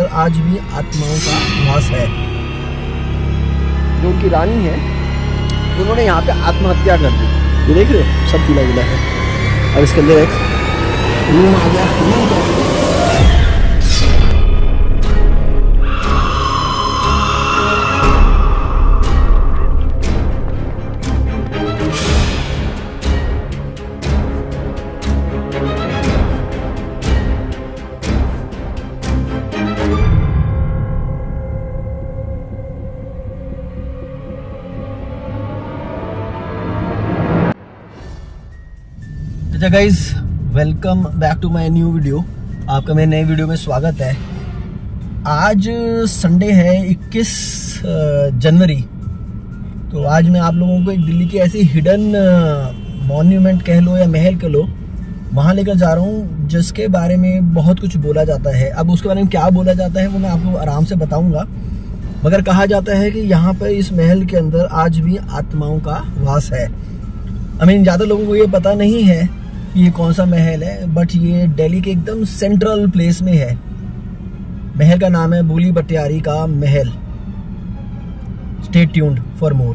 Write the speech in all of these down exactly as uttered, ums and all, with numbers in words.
आज भी आत्माओं का वास है। जो उनकी रानी है उन्होंने यहाँ पे आत्महत्या कर दी। ये देख रहे हो सब चूल्हा चूल्हा है। अब इसके अंदर एक रूम आ गया। रूम अच्छा guys, welcome back to my new video. आपका मेरे नए वीडियो में स्वागत है। आज संडे है इक्कीस जनवरी। तो आज मैं आप लोगों को एक दिल्ली की ऐसी हिडन मॉन्यूमेंट कह लो या महल कह लो, वहाँ लेकर जा रहा हूँ जिसके बारे में बहुत कुछ बोला जाता है। अब उसके बारे में क्या बोला जाता है वो मैं आपको आराम से बताऊँगा, मगर कहा जाता है कि यहाँ पर इस महल के अंदर आज भी आत्माओं का वास है। आई मीन ज़्यादा लोगों को ये पता नहीं है ये कौन सा महल है, बट ये दिल्ली के एकदम सेंट्रल प्लेस में है। महल का नाम है भूली भटियारी का महल। Stay tuned for more.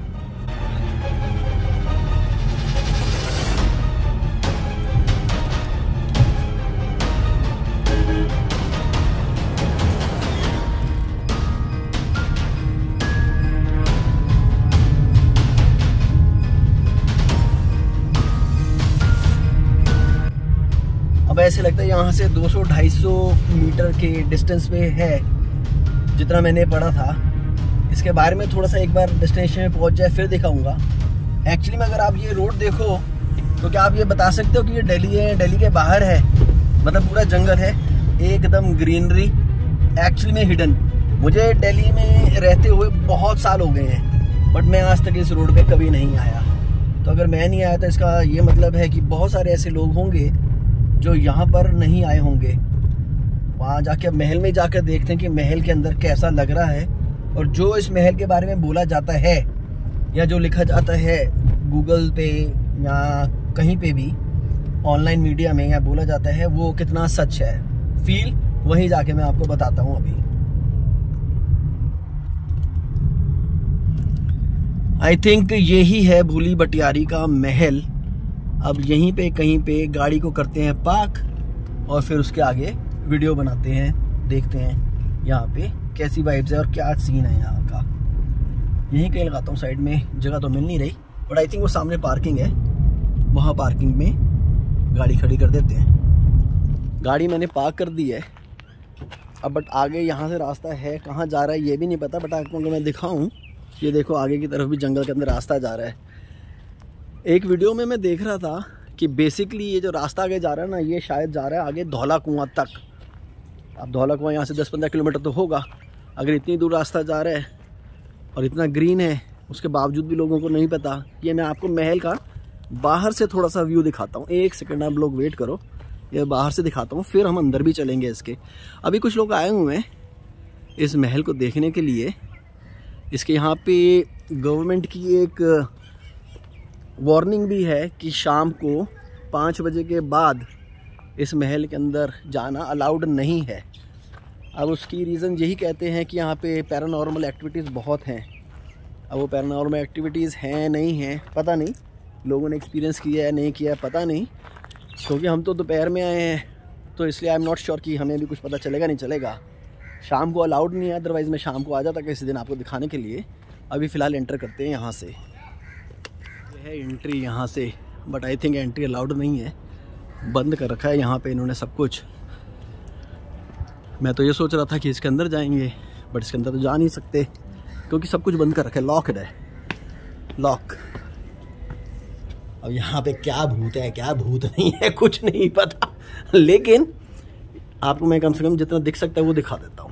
अब ऐसे लगता है यहाँ से दो सौ ढाई सौ मीटर के डिस्टेंस पे है, जितना मैंने पढ़ा था। इसके बारे में थोड़ा सा एक बार डेस्टिनेशन में पहुँच जाए फिर दिखाऊंगा। एक्चुअली में अगर आप ये रोड देखो तो क्या आप ये बता सकते हो कि ये दिल्ली है, दिल्ली के बाहर है? मतलब पूरा जंगल है, एकदम ग्रीनरी, एक्चुअली में हिडन। मुझे दिल्ली में रहते हुए बहुत साल हो गए हैं, बट मैं आज तक इस रोड पर कभी नहीं आया। तो अगर मैं नहीं आया तो इसका ये मतलब है कि बहुत सारे ऐसे लोग होंगे जो यहाँ पर नहीं आए होंगे। वहाँ जाके महल में जाकर देखते हैं कि महल के अंदर कैसा लग रहा है। और जो इस महल के बारे में बोला जाता है या जो लिखा जाता है गूगल पे या कहीं पे भी ऑनलाइन मीडिया में या बोला जाता है, वो कितना सच है, फील वहीं जाके मैं आपको बताता हूँ अभी। आई थिंक यही है भूली भटियारी का महल। अब यहीं पे कहीं पे गाड़ी को करते हैं पार्क और फिर उसके आगे वीडियो बनाते हैं, देखते हैं यहाँ पे कैसी वाइब्स है और क्या सीन है यहाँ का। यहीं कहीं लगाता हूँ साइड में, जगह तो मिल नहीं रही, बट आई थिंक वो सामने पार्किंग है, वहाँ पार्किंग में गाड़ी खड़ी कर देते हैं। गाड़ी मैंने पार्क कर दी है अब, बट आगे यहाँ से रास्ता है, कहाँ जा रहा है ये भी नहीं पता। बट आपको मैं दिखाऊँ, ये देखो आगे की तरफ भी जंगल के अंदर रास्ता जा रहा है। एक वीडियो में मैं देख रहा था कि बेसिकली ये जो रास्ता आगे जा रहा है ना, ये शायद जा रहा है आगे धौला कुआं तक। अब धौला कुआं यहाँ से दस पंद्रह किलोमीटर तो होगा। अगर इतनी दूर रास्ता जा रहा है और इतना ग्रीन है, उसके बावजूद भी लोगों को नहीं पता। ये मैं आपको महल का बाहर से थोड़ा सा व्यू दिखाता हूँ। एक सेकंड आप लोग वेट करो, ये बाहर से दिखाता हूँ, फिर हम अंदर भी चलेंगे इसके। अभी कुछ लोग आए हुए हैं इस महल को देखने के लिए। इसके यहाँ पे गवर्नमेंट की एक वार्निंग भी है कि शाम को पाँच बजे के बाद इस महल के अंदर जाना अलाउड नहीं है। अब उसकी रीज़न यही कहते हैं कि यहाँ पे पैरानॉर्मल एक्टिविटीज़ बहुत हैं। अब वो पैरानॉर्मल एक्टिविटीज़ हैं नहीं हैं पता नहीं, लोगों ने एक्सपीरियंस किया है नहीं किया है पता नहीं, क्योंकि हम तो दोपहर में आए हैं तो इसलिए आई एम नॉट श्योर कि हमें भी कुछ पता चलेगा नहीं चलेगा। शाम को अलाउड नहीं है, अदरवाइज़ मैं शाम को आ जाता किसी दिन आपको दिखाने के लिए। अभी फ़िलहाल एंटर करते हैं यहाँ से। है एंट्री यहाँ से, but I think entry allowed नहीं है, बंद कर रखा है यहाँ पे इन्होंने सब कुछ। मैं तो ये सोच रहा था कि इसके अंदर जाएंगे, बट इसके अंदर तो जा नहीं सकते क्योंकि सब कुछ बंद कर रखा है, लॉक्ड है, लॉक। अब यहाँ पे क्या भूत है क्या भूत नहीं है कुछ नहीं पता, लेकिन आपको मैं कम से कम जितना दिख सकता है वो दिखा देता हूँ।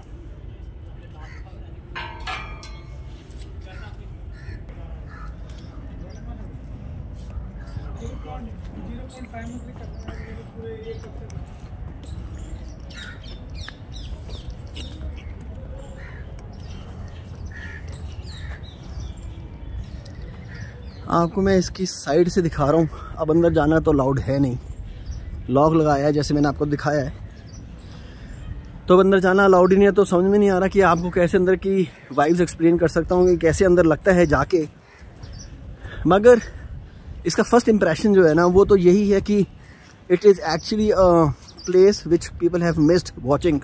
आपको मैं इसकी साइड से दिखा रहा हूँ। अब अंदर जाना तो अलाउड है नहीं, लॉक लगाया है जैसे मैंने आपको दिखाया है। तो अंदर जाना अलाउड ही नहीं है, तो समझ में नहीं आ रहा कि आपको कैसे अंदर की वाइब्स एक्सप्लेन कर सकता हूँ कि कैसे अंदर लगता है जाके। मगर इसका फर्स्ट इम्प्रेशन जो है ना वो तो यही है कि it is actually a place which people have missed watching.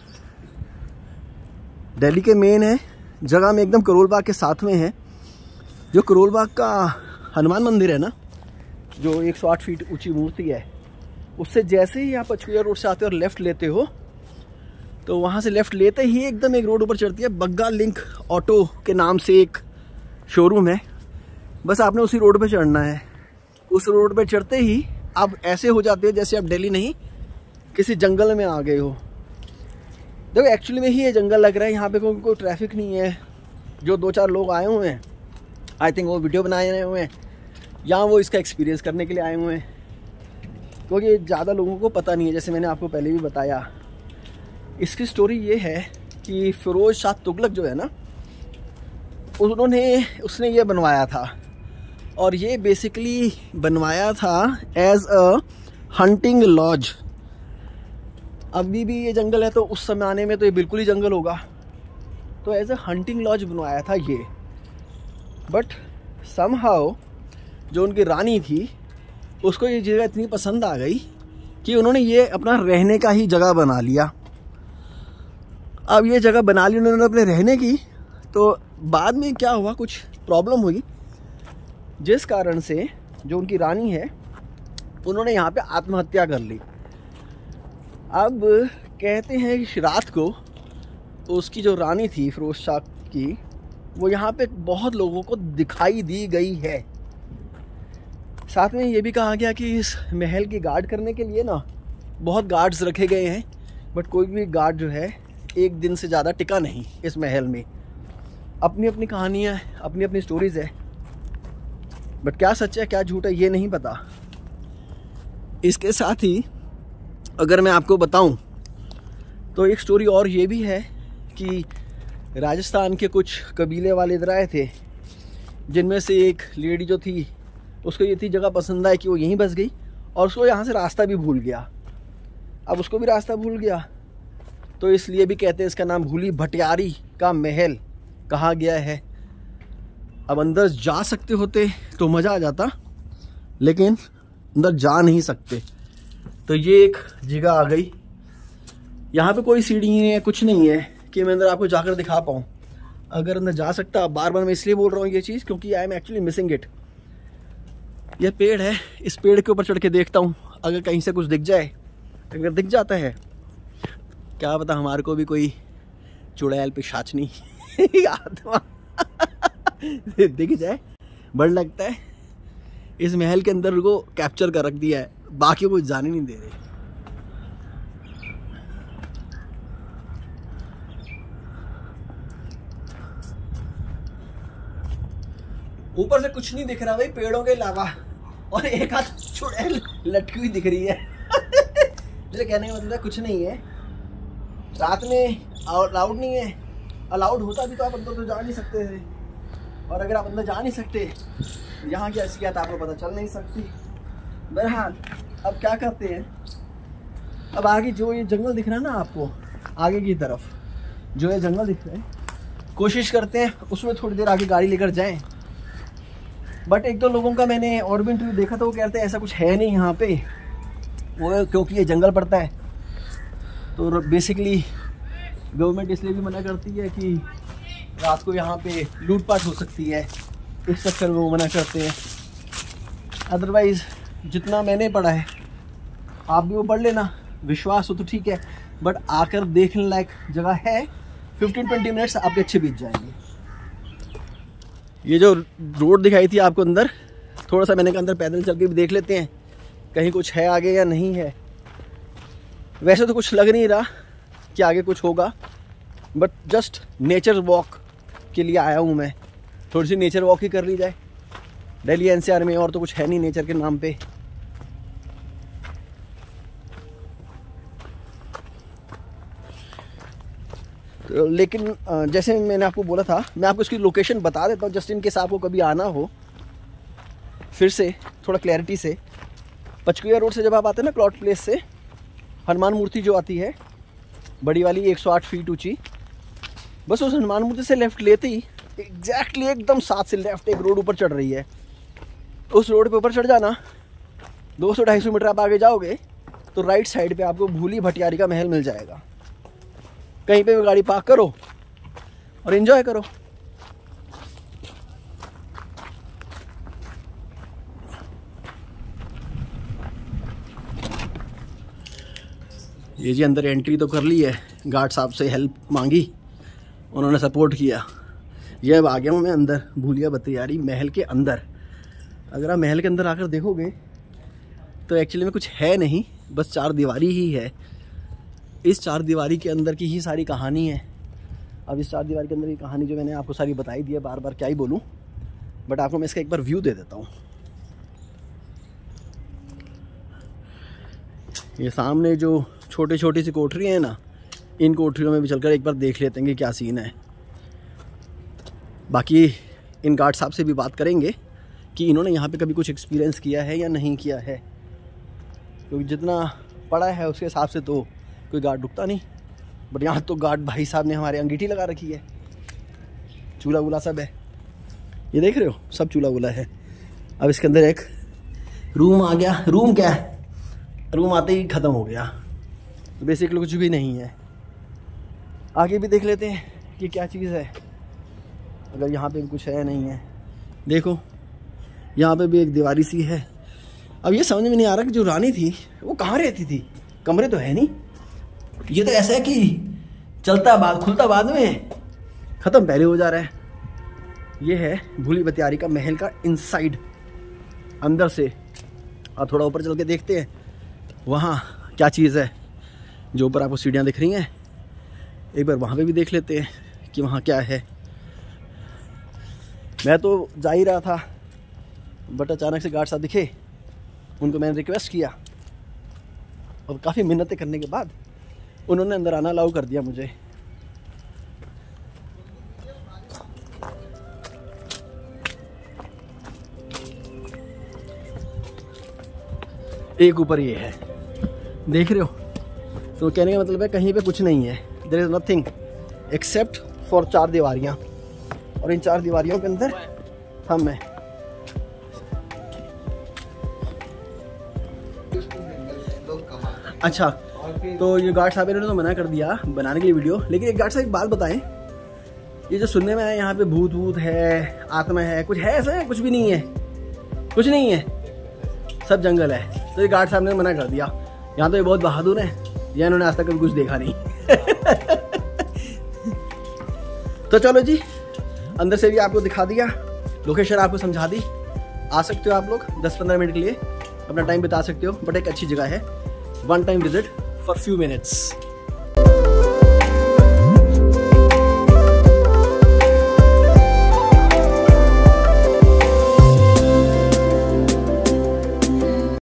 Delhi के मेन है जगह में एकदम करोल बाग के साथ में है। जो करोल बाग का हनुमान मंदिर है ना, जो एक सौ आठ फीट ऊंची मूर्ति है, उससे जैसे ही आप पचकुया रोड से आते हो और लेफ़्ट लेते हो तो वहाँ से लेफ़्ट लेते ही एकदम एक रोड ऊपर चढ़ती है, बग्गा लिंक ऑटो के नाम से एक शोरूम है। बस आपने उसी रोड पे चढ़ना है। उस रोड पे चढ़ते ही आप ऐसे हो जाते हो जैसे आप दिल्ली नहीं किसी जंगल में आ गए हो। देखो एक्चुअली में ही ये जंगल लग रहा है, यहाँ पे कोई कोई ट्रैफिक नहीं है। जो दो चार लोग आए हुए हैं, आई थिंक वो वीडियो बनाए हुए हैं या वो इसका एक्सपीरियंस करने के लिए आए हुए हैं, क्योंकि ज़्यादा लोगों को पता नहीं है। जैसे मैंने आपको पहले भी बताया, इसकी स्टोरी ये है कि फिरोज शाह तुगलक जो है ना, उन्होंने उसने ये बनवाया था, और ये बेसिकली बनवाया था एज अ हंटिंग लॉज। अभी भी ये जंगल है तो उस ज़माने में तो ये बिल्कुल ही जंगल होगा, तो एज अ हंटिंग लॉज बनवाया था ये। बट समहाउ जो उनकी रानी थी उसको ये जगह इतनी पसंद आ गई कि उन्होंने ये अपना रहने का ही जगह बना लिया। अब ये जगह बना ली उन्होंने अपने रहने की, तो बाद में क्या हुआ, कुछ प्रॉब्लम हुई जिस कारण से जो उनकी रानी है उन्होंने यहाँ पे आत्महत्या कर ली। अब कहते हैं कि रात को उसकी जो रानी थी फिरोज शाह की, वो यहाँ पे बहुत लोगों को दिखाई दी गई है। साथ में ये भी कहा गया कि इस महल की गार्ड करने के लिए ना बहुत गार्ड्स रखे गए हैं, बट कोई भी गार्ड जो है एक दिन से ज़्यादा टिका नहीं इस महल में। अपनी अपनी कहानियाँ, अपनी अपनी स्टोरीज़ है, बट क्या सच है क्या झूठ है ये नहीं पता। इसके साथ ही अगर मैं आपको बताऊं तो एक स्टोरी और ये भी है कि राजस्थान के कुछ कबीले वाले इधर आए थे, जिनमें से एक लेडी जो थी उसको ये थी जगह पसंद आई कि वो यहीं बस गई, और उसको यहाँ से रास्ता भी भूल गया। अब उसको भी रास्ता भूल गया तो इसलिए भी कहते हैं इसका नाम भूली भटियारी का महल कहा गया है। अब अंदर जा सकते होते तो मज़ा आ जाता, लेकिन अंदर जा नहीं सकते। तो ये एक जगह आ गई, यहाँ पे कोई सीढ़ी नहीं है, कुछ नहीं है कि मैं अंदर आपको जाकर दिखा पाऊँ। अगर अंदर जा सकता, बार बार मैं इसलिए बोल रहा हूँ ये चीज़ क्योंकि I am actually missing it. यह पेड़ है, इस पेड़ के ऊपर चढ़ के देखता हूँ, अगर कहीं से कुछ दिख जाए, अगर दिख जाता है क्या पता हमारे को भी कोई चुड़ैल पिशाचनी आत्मा दिख जाए। बड़ लगता है इस महल के अंदर को कैप्चर कर रख दिया है, बाकी को जाने नहीं दे रहे। ऊपर से कुछ नहीं दिख रहा भाई पेड़ों के अलावा, और एक हाथ चुड़ैल लटकी हुई दिख रही है। मेरे कहने का मतलब कुछ नहीं है, रात में अलाउड नहीं है। अलाउड होता भी तो आप अंदर तो जा नहीं सकते थे, और अगर आप अंदर जा नहीं सकते यहाँ की असलियत आपको पता चल नहीं सकती। बहरहाल अब क्या करते हैं, अब आगे जो ये जंगल दिख रहा है ना आपको, आगे की तरफ जो ये जंगल दिख रहा है, कोशिश करते हैं उसमें थोड़ी देर आगे गाड़ी लेकर जाएं। बट एक दो लोगों का मैंने और भी इंटरव्यू देखा था, वो कहते हैं ऐसा कुछ है नहीं यहाँ पे, वो क्योंकि ये जंगल पड़ता है। तो बेसिकली गवर्नमेंट इसलिए भी मना करती है कि रात को यहाँ पे लूटपाट हो सकती है, इस चक्कर में वो मना करते हैं। अदरवाइज़ जितना मैंने पढ़ा है आप भी वो पढ़ लेना, विश्वास हो तो ठीक है, बट आकर देखने लायक जगह है। फिफ्टीन ट्वेंटी मिनट्स आपके अच्छे बीत जाएंगे। ये जो रोड दिखाई थी आपको अंदर, थोड़ा सा मैंने कहा अंदर पैदल चल के भी देख लेते हैं कहीं कुछ है आगे या नहीं है। वैसे तो कुछ लग नहीं रहा कि आगे कुछ होगा, बट जस्ट नेचर वॉक के लिए आया हूँ मैं। थोड़ी सी नेचर वॉक ही कर ली जाए दिल्ली एन सी आर में, और तो कुछ है नहीं नेचर के नाम पे। तो लेकिन जैसे मैंने आपको बोला था, मैं आपको इसकी लोकेशन बता देता हूँ जस्ट इन केस आपको कभी आना हो फिर से थोड़ा क्लैरिटी से। पचकुया रोड से जब आप आते हैं ना क्लॉट प्लेस से, हनुमान मूर्ति जो आती है बड़ी वाली एक सौ आठ फीट ऊंची। बस उस हनुमान मूर्ति से लेफ्ट लेते ही एग्जैक्टली एकदम साथ से लेफ्ट एक रोड ऊपर चढ़ रही है। उस रोड पे ऊपर चढ़ जाना, दो सौ ढाई सौ मीटर आप आगे जाओगे तो राइट साइड पे आपको भूली भटियारी का महल मिल जाएगा। कहीं पे भी गाड़ी पार्क करो और एंजॉय करो। ये जी अंदर एंट्री तो कर ली है, गार्ड साहब से हेल्प मांगी, उन्होंने सपोर्ट किया। ये अब आ गया हूँ मैं अंदर, भूलिया भटियारी महल के अंदर। अगर आप महल के अंदर आकर देखोगे तो एक्चुअली में कुछ है नहीं, बस चार दीवारी ही है। इस चार दीवारी के अंदर की ही सारी कहानी है। अब इस चार दीवारी के अंदर की कहानी जो मैंने आपको सारी बताई दी है, बार बार क्या ही बोलूँ, बट आपको मैं इसका एक बार व्यू दे देता हूँ। ये सामने जो छोटी छोटी सी कोठरी है ना, इन कोठरियों में भी चलकर एक बार देख लेते हैं कि क्या सीन है। बाकी इन गार्ड साहब से भी बात करेंगे कि इन्होंने यहाँ पे कभी कुछ एक्सपीरियंस किया है या नहीं किया है, क्योंकि जितना पड़ा है उसके हिसाब से तो कोई गार्ड रुकता नहीं। बट यहाँ तो गार्ड भाई साहब ने हमारे अंगीठी लगा रखी है, चूल्हा वूल्हा सब है, ये देख रहे हो, सब चूल्हा वूल्हा है। अब इसके अंदर एक रूम आ गया। रूम क्या है, रूम आते ही ख़त्म हो गया, बेसिकली कुछ भी नहीं है। आगे भी देख लेते हैं कि क्या चीज़ है, अगर यहाँ पे भी कुछ है नहीं है। देखो यहाँ पे भी एक दीवारी सी है। अब ये समझ में नहीं आ रहा कि जो रानी थी वो कहाँ रहती थी, कमरे तो है नहीं। ये तो ऐसा है कि चलता बाद खुलता बाद में, ख़त्म पहले हो जा रहा है। ये है भूली भटियारी का महल का इनसाइड, अंदर से। और थोड़ा ऊपर चल के देखते हैं वहाँ क्या चीज़ है। जो ऊपर आपको सीढ़ियाँ दिख रही हैं, एक बार वहाँ पे भी देख लेते हैं कि वहाँ क्या है। मैं तो जा ही रहा था, बट अचानक से गार्ड साहब दिखे, उनको मैंने रिक्वेस्ट किया और काफ़ी मिन्नतें करने के बाद उन्होंने अंदर आना अलाउ कर दिया मुझे। एक ऊपर ये है, देख रहे हो, तो कहने का मतलब है कहीं पे कुछ नहीं है। There is nothing except for चार दीवारियाँ, और इन चार दीवारियों के अंदर हम हैं। अच्छा, तो ये गार्ड साहब ने तो मना कर दिया बनाने के लिए वीडियो, लेकिन एक गार्ड साहब एक बात बताएं, ये जो सुनने में आया यहाँ पे भूत भूत है, आत्मा है, कुछ है ऐसा है? कुछ भी नहीं है, कुछ नहीं है, सब जंगल है। तो ये गार्ड साहब ने मना कर दिया। यहाँ तो ये बहुत बहादुर हैं, या इन्होंने आज तक कभी कुछ देखा नहीं। तो चलो जी, अंदर से भी आपको दिखा दिया, लोकेशन आपको समझा दी। आ सकते हो आप लोग दस पंद्रह मिनट के लिए अपना टाइम बिता सकते हो, बट एक अच्छी जगह है। One time visit for few minutes.